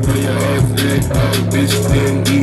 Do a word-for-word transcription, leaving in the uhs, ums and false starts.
on your ass lit, oh, bitch, couldn't get